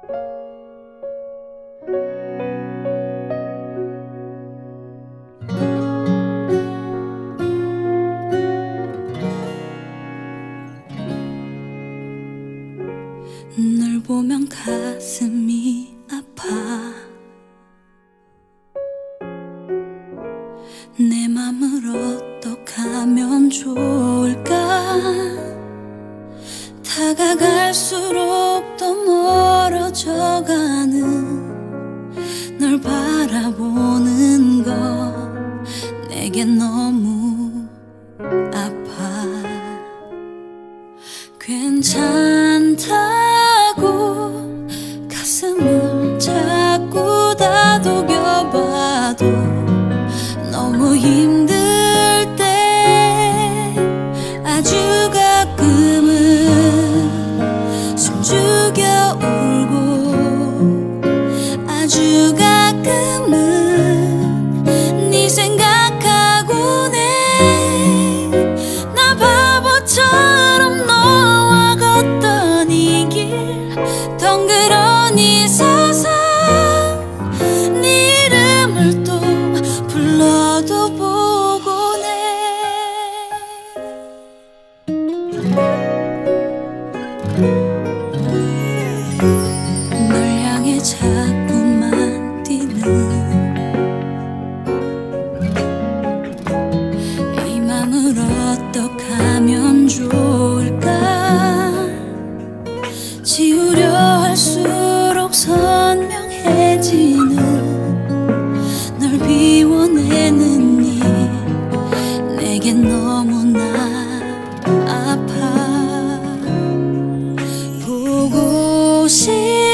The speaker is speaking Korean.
널 보면 가슴이 아파. 내 맘을 어떡하면 좋을까. 다가갈수록 더 멀어져가는 널 바라보는 거 내겐 너무 아파. 괜찮다고 가슴을 자꾸 다독여봐도 너무 힘들 때 아주 가끔은 숨죽여 울고 아주 가끔은 네 생각하곤 해. 나 바보처럼 너와 걷던 이 길 덩그러니 서서 네 이름을 또 불러도 보곤 해. 널 향해 자꾸만 뛰는 이 맘을 어떡하면 좋을까. 지우려 할수록 선명해지는 널 비워내는 일 내겐 너무나 아파. 보고 싶어